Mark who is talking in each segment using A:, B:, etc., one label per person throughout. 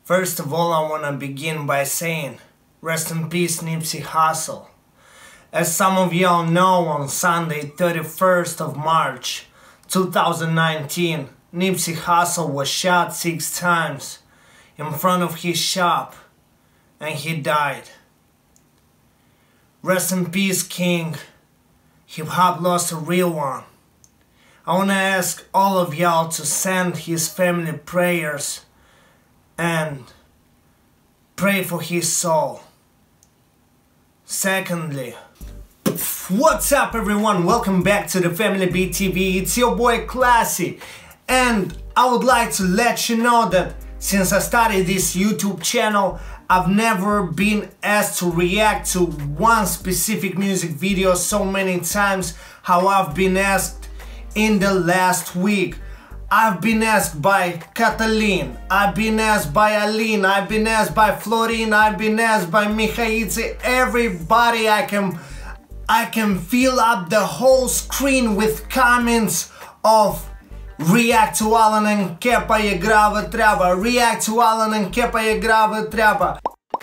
A: First of all, I want to begin by saying, rest in peace Nipsey Hussle. As some of y'all know, on Sunday 31st of March 2019, Nipsey Hussle was shot 6 times in front of his shop and he died. Rest in peace, King. Hip hop lost a real one. I want to ask all of y'all to send his family prayers and pray for his soul. Secondly, what's up everyone? Welcome back to the Family Beat TV. It's your boy Classy, and I would like to let you know that since I started this YouTube channel, I've never been asked to react to one specific music video so many times how I've been asked in the last week. I've been asked by Catalin, I've been asked by Aline, I've been asked by Florin, I've been asked by Mihaice. Everybody I can fill up the whole screen with comments of react to ALAN KEPA e Grava Treaba, react to ALAN KEPA e Grava Treaba.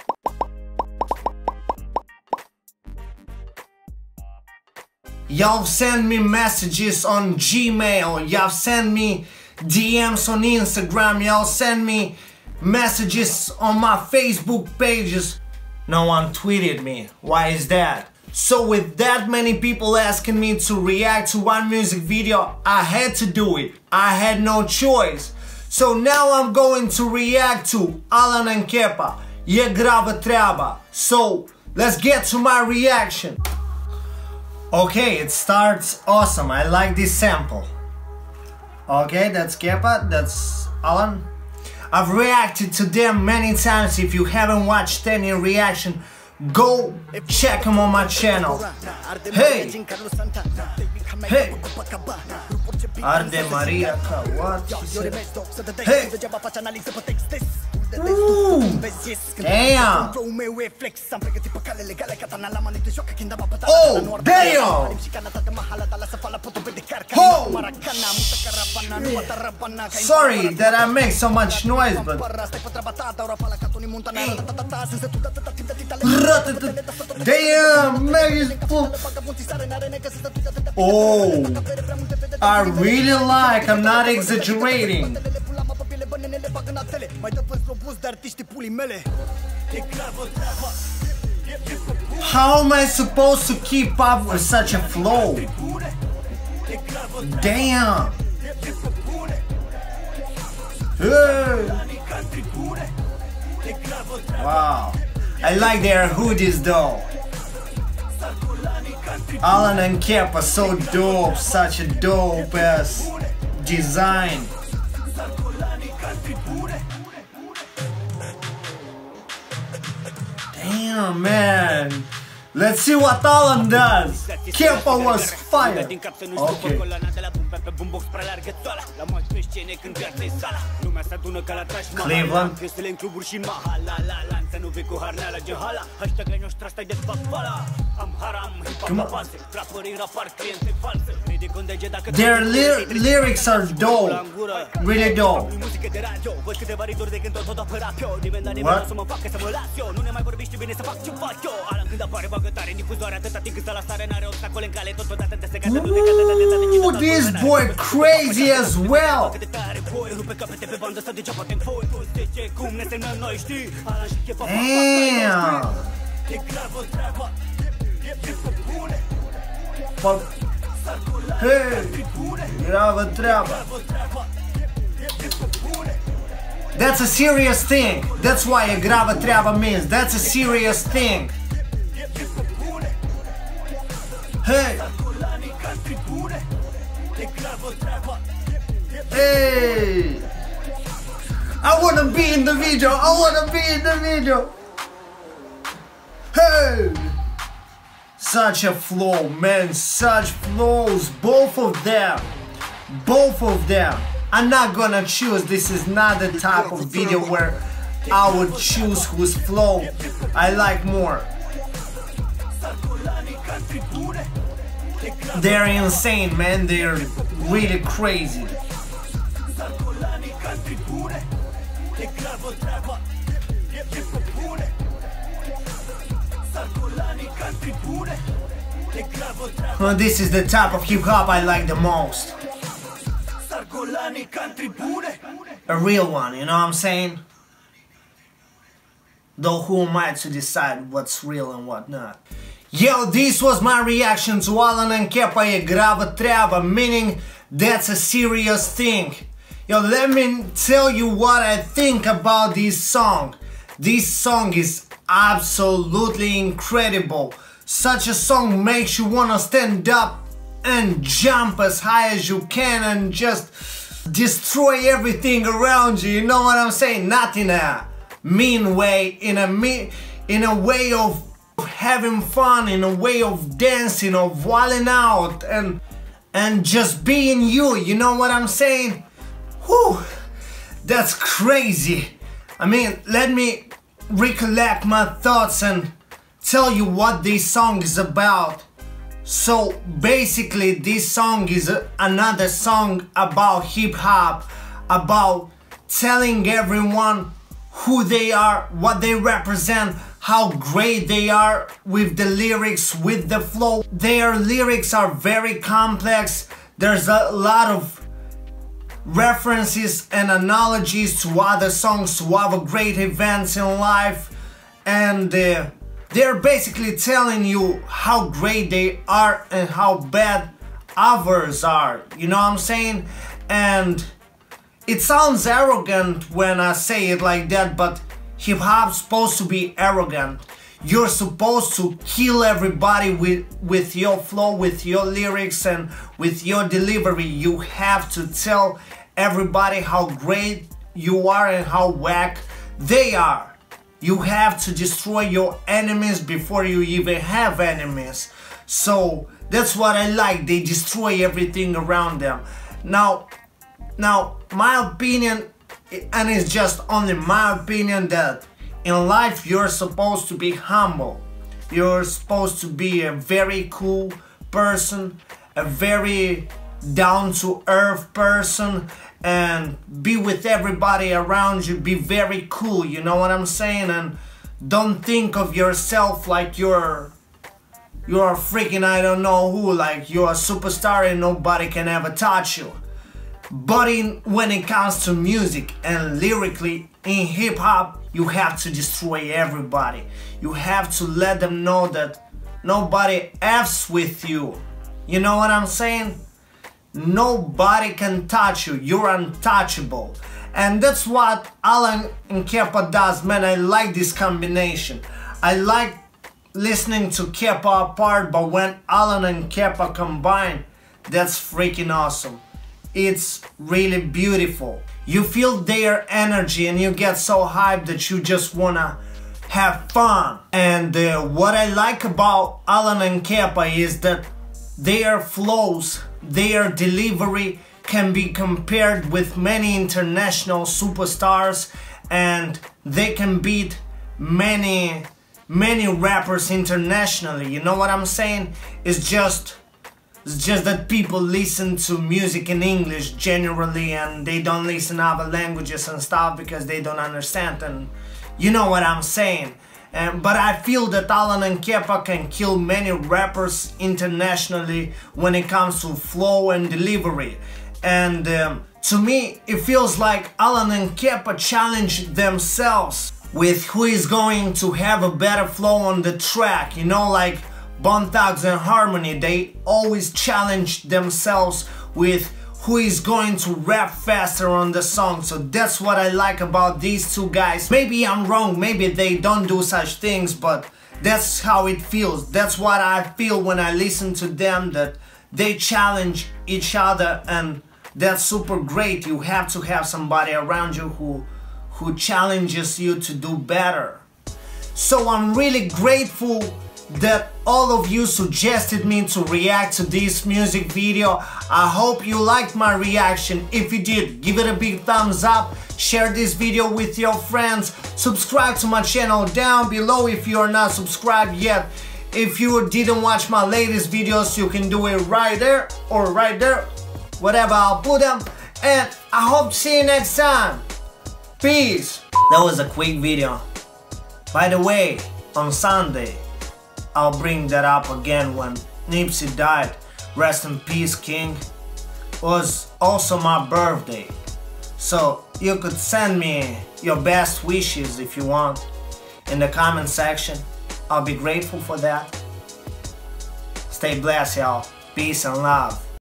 A: Y'all send me messages on Gmail, y'all send me DMs on Instagram, y'all send me messages on my Facebook pages. No one tweeted me. Why is that? So with that many people asking me to react to one music video, I had to do it. I had no choice. So now I'm going to react to ALAN KEPA e Grava Treaba. So let's get to my reaction. Okay, it starts awesome. I like this sample. Okay, that's KEPA, that's ALAN. I've reacted to them many times. If you haven't watched any reaction, go check them on my channel. Hey! Hey! Arde Maria, what? Hey! Ooh! Damn! Oh, damn! Oh! Sorry that I make so much noise, but damn, man! Oh, I really like. I'm not exaggerating. How am I supposed to keep up with such a flow? Damn! Hey. Wow, I like their hoodies though. ALAN KEPA, so dope, such a dope ass design. Damn, man. Let's see what ALAN does. KEPA was fire. Okay. Cleveland. Come on. Their lyrics are dope. Really dope. Ooh, this boy crazy as well. Damn. Hey, Grava Treaba. That's a serious thing. That's why a Grava Treaba means. That's a serious thing. Hey. Hey. I wanna be in the video. I wanna be in the video. Hey. Such a flow, man. Such flows. Both of them. Both of them. I'm not gonna choose. This is not the type of video where I would choose whose flow I like more. They're insane, man. They're really crazy.
B: Grava Treaba, e pe bune. Sarcolanii ca în tribune. E Grava Treaba.
A: Well, this is the type of hip hop I like the most.
B: Sarcolanii ca în tribune.
A: A real one, you know what I'm saying? Though who am I to decide what's real and what not? Yo, this was my reaction to ALAN KEPA e Grava Treaba, meaning that's a serious thing. Yo, let me tell you what I think about this song. This song is absolutely incredible. Such a song makes you wanna stand up and jump as high as you can and just destroy everything around you, you know what I'm saying? Not in a mean way, in a way of having fun, in a way of dancing, of wilding out and just being you know what I'm saying? Whew, that's crazy. I mean, let me recollect my thoughts and tell you what this song is about. So basically this song is another song about hip hop, about telling everyone who they are, what they represent, how great they are with the lyrics, with the flow. Their lyrics are very complex. There's a lot of references and analogies to other songs, to other great events in life, and they're basically telling you how great they are and how bad others are, you know what I'm saying? And it sounds arrogant when I say it like that, but hip hop's supposed to be arrogant. You're supposed to kill everybody with your flow, with your lyrics and with your delivery. You have to tell everybody how great you are and how whack they are. You have to destroy your enemies before you even have enemies. So that's what I like. They destroy everything around them. Now my opinion, and it's just only my opinion, that in life you're supposed to be humble. You're supposed to be a very cool person, a very down-to-earth person, and be with everybody around you, be very cool, you know what I'm saying? And don't think of yourself like you're freaking I don't know who, like you're a superstar and nobody can ever touch you. But when it comes to music and lyrically in hip hop, you have to destroy everybody. You have to let them know that nobody F's with you. You know what I'm saying? Nobody can touch you. You're untouchable. And that's what ALAN KEPA does, man. I like this combination. I like listening to Kepa apart, but when ALAN and KEPA combine, that's freaking awesome. It's really beautiful. You feel their energy and you get so hyped that you just wanna have fun. And what I like about ALAN KEPA is that their flows, their delivery can be compared with many international superstars, and they can beat many rappers internationally, you know what I'm saying? It's just that people listen to music in English generally and they don't listen to other languages and stuff because they don't understand, and you know what I'm saying. But I feel that ALAN KEPA can kill many rappers internationally when it comes to flow and delivery. And to me, it feels like ALAN KEPA challenged themselves with who is going to have a better flow on the track. You know, like Bone Thugs and Harmony, they always challenge themselves with who is going to rap faster on the song. So that's what I like about these two guys. Maybe I'm wrong, maybe they don't do such things, but that's how it feels. That's what I feel when I listen to them, that they challenge each other, and that's super great. You have to have somebody around you who challenges you to do better. So I'm really grateful that all of you suggested me to react to this music video. I hope you liked my reaction. If you did, give it a big thumbs up, share this video with your friends, subscribe to my channel down below if you are not subscribed yet. If you didn't watch my latest videos, you can do it right there or right there, whatever, I'll put them. And I hope to see you next time. Peace. That was a quick video. By the way, on Sunday, I'll bring that up again when Nipsey died. Rest in peace, King. It was also my birthday. So you could send me your best wishes if you want in the comment section. I'll be grateful for that. Stay blessed, y'all. Peace and love.